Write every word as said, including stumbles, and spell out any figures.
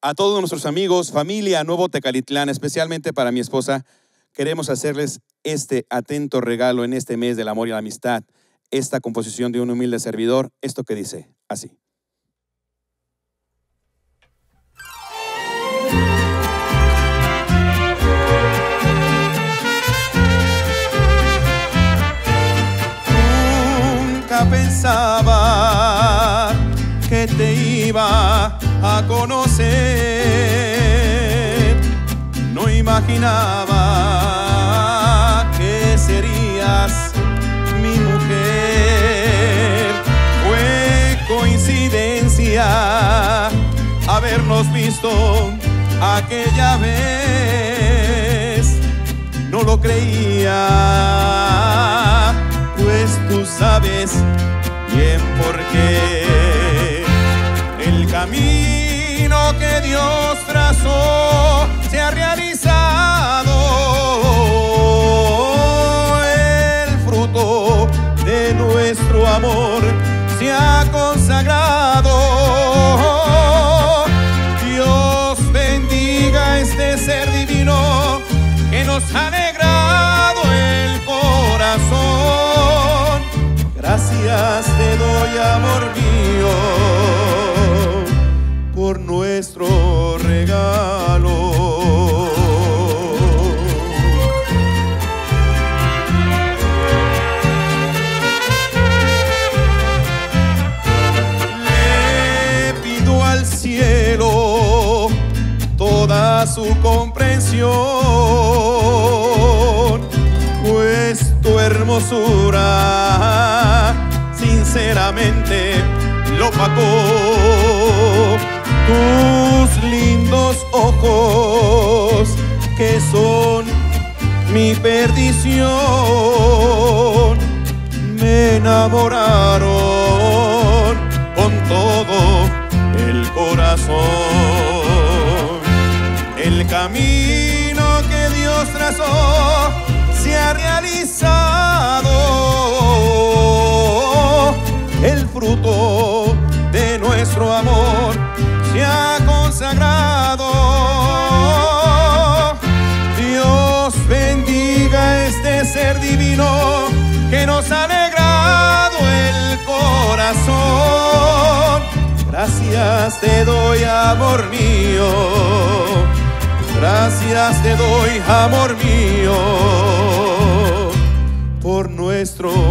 A todos nuestros amigos, familia, Nuevo Tecalitlán, especialmente para mi esposa, queremos hacerles este atento regalo en este mes del amor y la amistad. Esta composición de un humilde servidor, esto que dice así. Nunca pensaba que te iba a conocer, no imaginaba que serías mi mujer. Fue coincidencia habernos visto aquella vez, no lo creía, pues tú sabes bien por qué. El camino que Dios trazó se ha realizado, el fruto de nuestro amor se ha consagrado. Dios bendiga este ser divino que nos ha alegrado el corazón. Gracias te doy, amor mío, por nuestro regalo. Le pido al cielo toda su comprensión, pues tu hermosura sinceramente lo pagó. Tus lindos ojos que son mi perdición me enamoraron con todo el corazón. El camino que Dios trazó se ha realizado, el fruto de nuestro amor se ha consagrado. Dios bendiga este ser divino que nos ha alegrado el corazón. Gracias te doy, amor mío, gracias te doy, amor mío, por nuestro